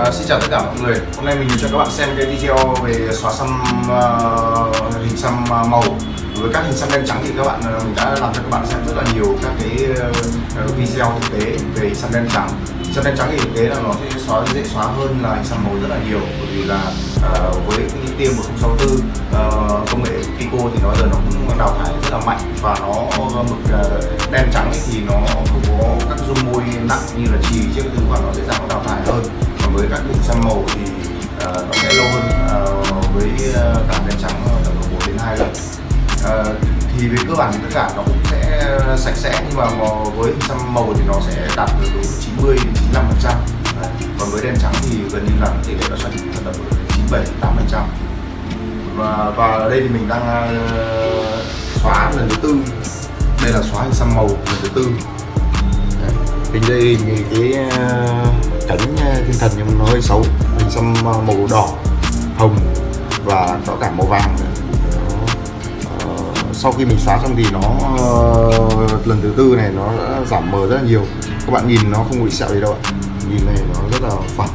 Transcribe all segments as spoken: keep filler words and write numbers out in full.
Uh, xin chào tất cả mọi người. Hôm nay mình cho các bạn xem cái video về xóa xăm uh, hình xăm màu. Với các hình xăm đen trắng thì các bạn uh, mình đã làm cho các bạn xem rất là nhiều các cái uh, video thực tế về hình xăm đen trắng. Hình xăm đen trắng thì thực tế là nó sẽ xóa dễ xóa hơn là hình xăm màu rất là nhiều, bởi vì là uh, với cái tiêm một không sáu tư uh, công nghệ Pico thì nó giờ nó cũng đào thải rất là mạnh, và nó mực uh, đen trắng thì nó không có các dung môi nặng như là chì chiếc thứ, và nó dễ dàng nó đào thải hơn. Còn với các hình xăm màu thì uh, nó sẽ lâu hơn uh, với uh, cả đen trắng tầm một đến hai lần. Uh, thì về cơ bản thì tất cả nó cũng sẽ sạch sẽ, nhưng mà với hình xăm màu thì nó sẽ đạt được độ chín mươi đến chín mươi lăm phần trăm. Còn với đen trắng thì gần như là tỷ lệ nó sẽ tầm chín mươi bảy đến tám phần trăm. Và, và ở đây thì mình đang uh, xóa lần thứ tư. Đây là xóa hình xăm màu lần thứ tư. Hình đây thì cái uh, cảnh thiên thần nhưng nó hơi xấu, hình xăm màu đỏ, hồng và có cả màu vàng nữa. Sau khi mình xóa xong thì nó uh, lần thứ tư này nó đã giảm mờ rất là nhiều. Các bạn nhìn nó không bị sẹo gì đâu ạ. Nhìn này nó rất là phẳng,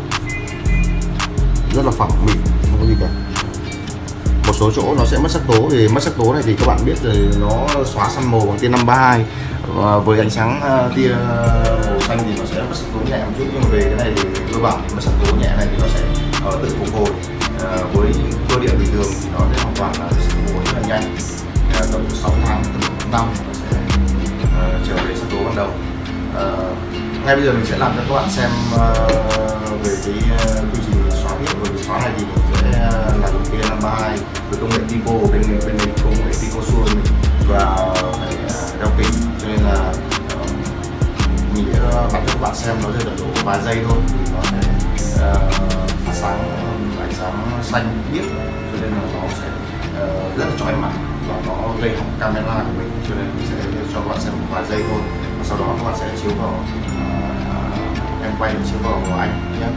rất là phẳng mịn, không có gì cả. Một số chỗ nó sẽ mất sắc tố, thì mất sắc tố này thì các bạn biết rồi, nó xóa xăm màu bằng tia năm ba hai, và với ánh sáng uh, tia màu xanh thì nó sẽ mất sắc tố nhẹ một chút, nhưng mà về cái này thì cơ bản thì mất sắc tố nhẹ này thì nó sẽ uh, tự phục hồi. Uh, với cơ địa bình thường thì nó sẽ hoàn toàn là sẽ phục hồi rất là nhanh. Tầm sáu tháng, tầm một năm nó sẽ uh, trở về sắc tố ban đầu. Uh, ngay bây giờ mình sẽ làm cho các bạn xem uh, về cái uh, quy trình xóa tiếp. Với cái xóa này thì mình sẽ uh, làm một tia năm ba hai với công nghệ Pico của bên mình, bên mình công nghệ Pico Sur mình, và phải uh, đeo kính, cho nên là uh, mình sẽ bắn cho các bạn xem nó sẽ tầm độ vài giây thôi, thì nó sẽ uh, phát sáng ánh sáng xanh biếc, cho nên là nó sẽ uh, rất là chói mắt và nó gây hỏng camera của mình, cho nên mình sẽ cho các bạn xem một vài giây thôi, và sau đó các bạn sẽ chiếu vào uh, em quay chiếu vào ảnh nhé.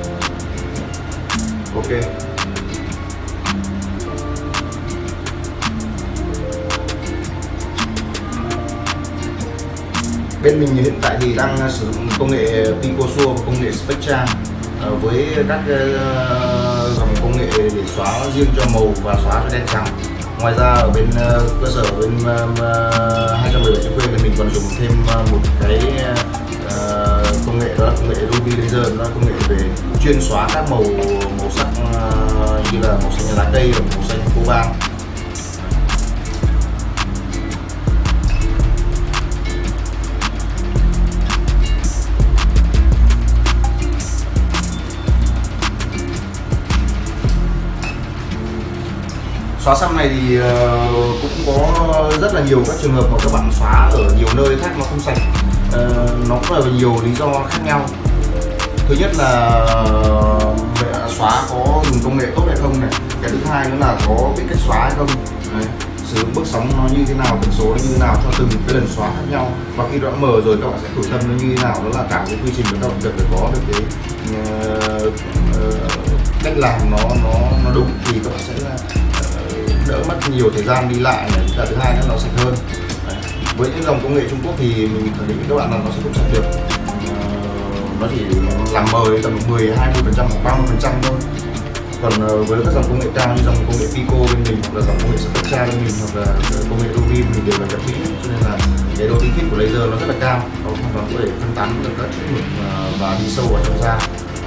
Ok. Bên mình hiện tại thì đang sử dụng công nghệ Pico Sur và công nghệ Spectra uh, với các uh, dòng công nghệ để xóa riêng cho màu và xóa cho đen trắng. Ngoài ra ở bên uh, cơ sở bên uh, hai trăm mười bảy quê thì mình còn dùng thêm uh, một cái uh, công nghệ, đó là công nghệ Ruby Laser, đó là công nghệ về chuyên xóa các màu màu sắc uh, như là màu xanh lá cây và màu xanh cô bang. Xóa xăm này thì uh, cũng có rất là nhiều các trường hợp mà các bạn xóa ở nhiều nơi khác nó không sạch. Uh, nó cũng là nhiều lý do khác nhau. Thứ nhất là uh, xóa có dùng công nghệ tốt hay không này. Cái thứ hai nữa là có biết cách xóa hay không. Đấy. Sử dụng bước sóng nó như thế nào, tần số nó như thế nào cho từng cái lần xóa khác nhau. Và khi đã mở rồi các bạn sẽ thử tâm nó như thế nào, đó là cả cái quy trình của các bạn cần phải có được cái uh, uh, cách làm nó nó nó đúng, thì các bạn sẽ uh, đỡ mất nhiều thời gian đi lại này, và thứ hai nữa nó sạch hơn. Đấy. Với những dòng công nghệ Trung Quốc thì mình khẳng định với các bạn là nó sẽ không sạch được. Uh, nó chỉ làm mờ tầm mười hai mươi phần trăm hoặc ba mươi phần trăm thôi. Còn uh, với các dòng công nghệ cao như dòng công nghệ Pico bên mình, hoặc là dòng công nghệ Spectra bên mình, hoặc là công nghệ Ruby mình đều là nhập kỹ, cho nên là cái độ tinh khiết của laser nó rất là cao, nó hoàn toàn có thể phân tán được các chất mực uh, và đi sâu vào trong da.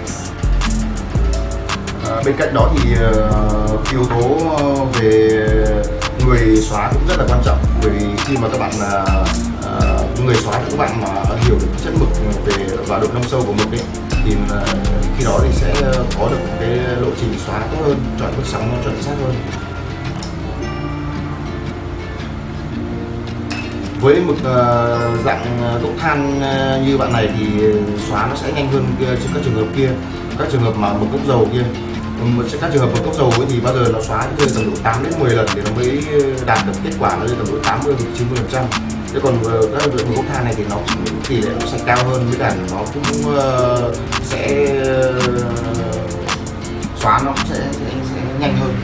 À, bên cạnh đó thì uh, yếu tố về người xóa cũng rất là quan trọng, bởi vì khi mà các bạn uh, uh, người xóa các bạn mà hiểu được chất mực về và độ nông sâu của mực ấy, thì uh, khi đó thì sẽ có được cái lộ trình xóa tốt hơn, chọn bước sóng nó chuẩn xác hơn. Với mực uh, dạng đốt than uh, như bạn này thì xóa nó sẽ nhanh hơn các trường hợp kia, các trường hợp mà mực cốc dầu kia. Các trường hợp mực cốc dầu ấy thì bao giờ nó xóa rơi tầm độ tám đến mười lần thì nó mới đạt được kết quả, nó rơi tầm độ tám mươi đến chín mươi phần trăm. Thế còn các mực cốc than này thì nó tỷ lệ nó sạch cao hơn, với cả nó cũng uh, sẽ uh, xóa nó cũng sẽ, sẽ, sẽ nhanh hơn.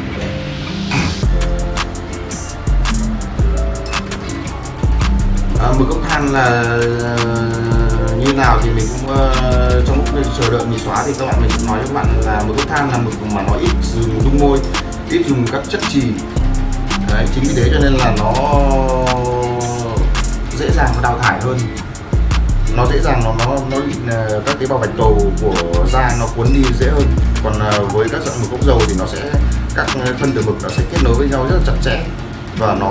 À, mực cốc than là uh, như nào thì mình cũng uh, trong lúc chờ đợi mình xóa thì các bạn mình cũng nói cho các bạn là một thuốc than là một mà nó ít dùng dung môi, ít dùng các chất chì. Đấy, chính vì thế cho nên là nó dễ dàng nó đào thải hơn, nó dễ dàng nó nó nó bị uh, các tế bào bạch cầu của da nó cuốn đi dễ hơn. Còn uh, với các dạng mực gốc dầu thì nó sẽ các phân tử mực nó sẽ kết nối với nhau rất là chặt chẽ và nó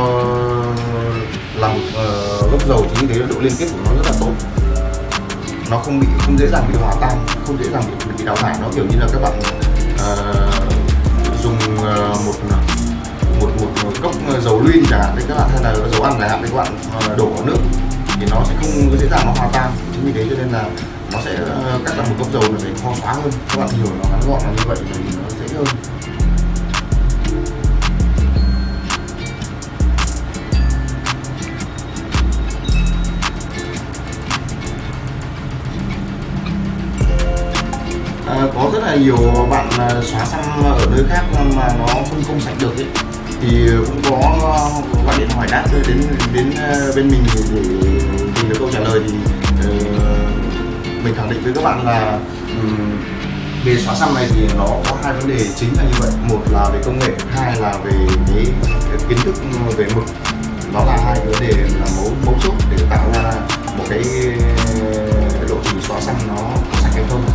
là một uh, gốc dầu, chính vì thế độ liên kết của nó rất là tốt, nó không bị không dễ dàng bị hòa tan, không dễ dàng bị, bị đào thải. Nó kiểu như là các bạn uh, dùng uh, một một một cốc dầu luyên chẳng hạn, các bạn hay là dầu ăn chẳng hạn, các bạn uh, đổ vào nước thì nó sẽ không dễ dàng nó hòa tan. Chính vì thế cho nên là nó sẽ các dạng một cốc dầu nó sẽ khó xóa hơn. Các bạn hiểu nó ngắn gọn là như vậy thì nó dễ hơn. À, có rất là nhiều bạn xóa xăm ở nơi khác mà nó không không sạch được ấy, thì cũng có gọi điện hỏi đáp đến đến bên mình để tìm được câu trả lời. Thì uh, mình khẳng định với các bạn là um, về xóa xăm này thì nó có hai vấn đề chính là như vậy. Một là về công nghệ, hai là về cái, cái kiến thức về mực. Đó là hai vấn đề là mấu mấu chốt để tạo ra một cái lộ trình xóa xăm nó sạch hay không.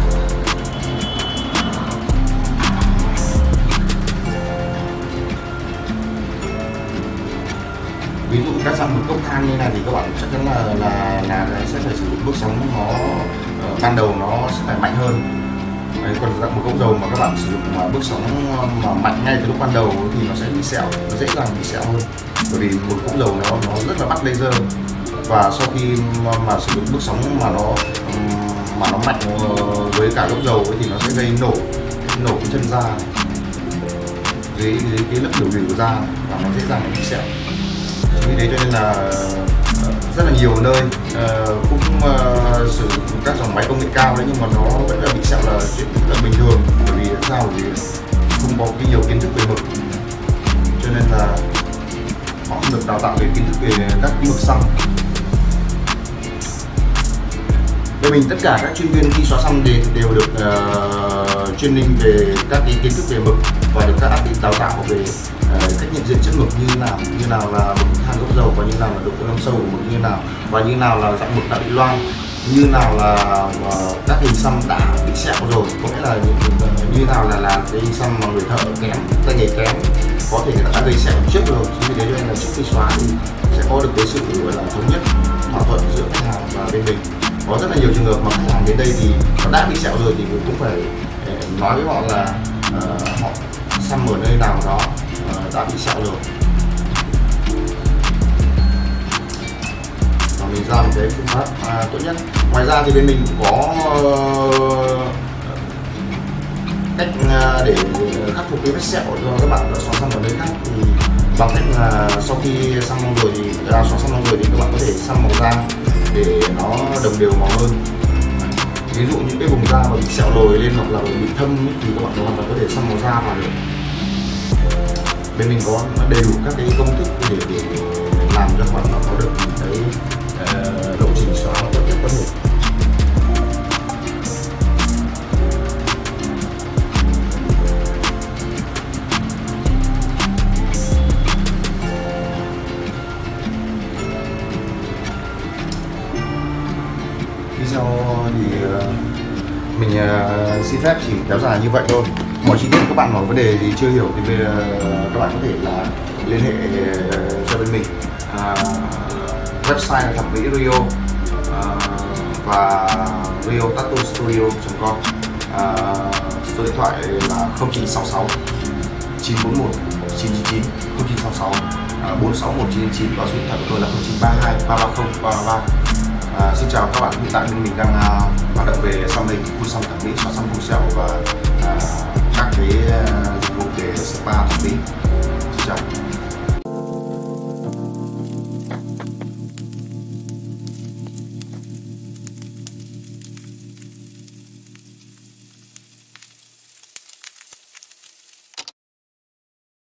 Ví dụ các dạng mực gốc than như này thì các bạn chắc chắn là là, là, là sẽ phải sử dụng bước sóng nó uh, ban đầu nó sẽ phải mạnh hơn. Đấy, còn dạng mực gốc dầu mà các bạn sử dụng mà bước sóng mà mạnh ngay từ lúc ban đầu thì nó sẽ bị sẹo, nó dễ dàng bị sẹo hơn. Bởi vì một gốc dầu nó nó rất là bắt laser, và sau khi mà, mà sử dụng bước sóng mà nó mà nó mạnh với cả gốc dầu ấy, thì nó sẽ gây nổ nổ cái chân da dưới, dưới cái lớp biểu bì của da và nó dễ dàng bị sẹo. Vì thế cho nên là rất là nhiều nơi uh, cũng uh, sử dụng các dòng máy công nghệ cao đấy, nhưng mà nó vẫn là bị sẹo là chuyện rất là bình thường. Bởi vì sao? Vì không có cái nhiều kiến thức về mực, cho nên là họ không được đào tạo về kiến thức về các mực xăm. Bên mình tất cả các chuyên viên khi xóa xăm đều, đều được uh, training về các cái kiến thức về mực và được các artist đào tạo về uh, cách nhận diện chất mực như thế nào, như nào là mực than gốc dầu và như nào là độ cân sâu của mực như nào, và như nào là dạng mực đã bị loang, như nào là uh, các hình xăm đã bị sẹo rồi, có nghĩa là như, như nào là là cái hình xăm mà người thợ kém, tay nghề kém, có thể người ta đã gây sẹo trước rồi. Chính vì thế cho nên là trước khi xóa thì sẽ có được cái sự gọi là thống nhất, thỏa thuận giữa khách hàng và bên mình. Có rất là nhiều trường hợp mà khách hàng đến đây thì nó đã bị sẹo rồi thì cũng phải nói với họ là uh, họ xăm ở nơi nào đó uh, đã bị sẹo rồi, và mình ra một cái phương pháp uh, tốt nhất. Ngoài ra thì bên mình cũng có uh, cách uh, để khắc phục cái vết sẹo cho các bạn xóa xăm ở nơi khác, thì bằng cách là sau khi xăm xong rồi thì uh, xóa xăm xong rồi thì các bạn có thể xăm màu da để nó đồng đều màu hơn. Ví dụ những cái vùng da mà bị sẹo lồi lên hoặc là bị thâm thì các bạn hoàn toàn có thể xăm màu da vào được. Bên mình có đầy đủ các cái công thức để, để làm cho các bạn nó có được cái uh, lộ trình xóa tốt nhất có thể. Video thì mình uh, xin phép chỉ kéo dài như vậy thôi. Mọi chi tiết các bạn có vấn đề gì chưa hiểu thì bây giờ các bạn có thể là liên hệ cho bên mình. Uh, website là thẩm mỹ Rio uh, và rio tattoo studio chấm com. Uh, số điện thoại là không chín sáu sáu chín bốn một chín chín chín, không chín sáu sáu bốn sáu một chín chín, và số điện thoại của tôi là không chín ba hai ba ba không ba ba ba. À, xin chào các bạn, hiện tại bên mình đang uh, hoạt động về xăm hình, phun xăm thẩm mỹ, xóa xăm vùng sẹo và uh, các cái uh, dịch vụ về spa thẩm mỹ.